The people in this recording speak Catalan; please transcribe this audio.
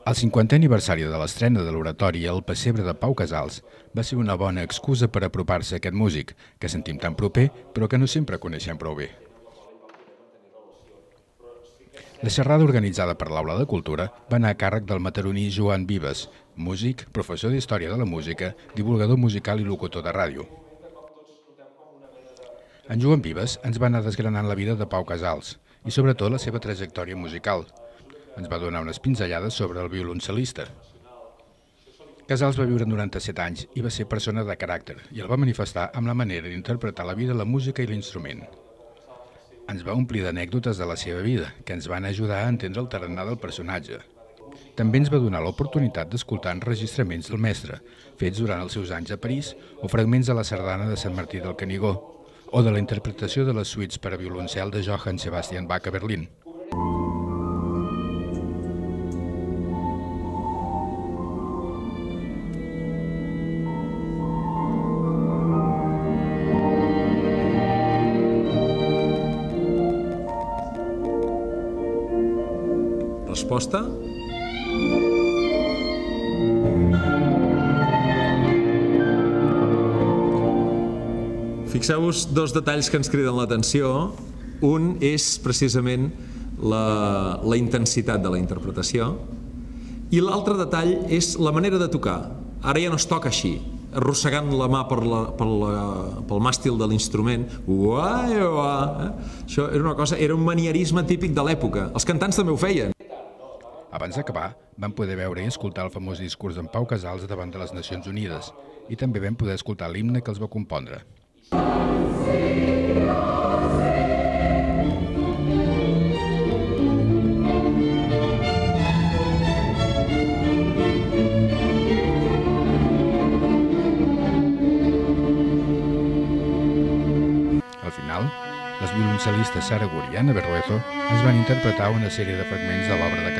El 50è aniversari de l'estrena de l'oratori El pessebre de Pau Casals va ser una bona excusa per apropar-se a aquest músic, que sentim tan proper, però que no sempre coneixem prou bé. La xerrada organitzada per l'Aula de Cultura va anar a càrrec del mataroní Joan Vives, músic, professor d'Història de la Música, divulgador musical i locutor de ràdio. En Joan Vives ens va anar desgranant la vida de Pau Casals i sobretot la seva trajectòria musical. Ens va donar unes pinzellades sobre el violoncel·lista. Casals va viure 97 anys i va ser persona de caràcter i el va manifestar amb la manera d'interpretar la vida, la música i l'instrument. Ens va omplir d'anècdotes de la seva vida, que ens van ajudar a entendre el tarannà del personatge. També ens va donar l'oportunitat d'escoltar enregistraments del mestre, fets durant els seus anys a París, o fragments de la sardana de Sant Martí del Canigó, o de la interpretació de les suites per a violoncel de Johann Sebastian Bach a Berlín. Resposta? Fixeu-vos dos detalls que ens criden l'atenció. Un és precisament la intensitat de la interpretació i l'altre detall és la manera de tocar. Ara ja no es toca així, arrossegant la mà pel màstil de l'instrument. Això era un manierisme típic de l'època. Els cantants també ho feien. Abans d'acabar, vam poder veure i escoltar el famós discurs d'en Pau Casals davant de les Nacions Unides i també vam poder escoltar l'himne que els va compondre. Al final, les violoncel·listes Sara Guri i Anna Berruezo ens van interpretar una sèrie de fragments de l'obra de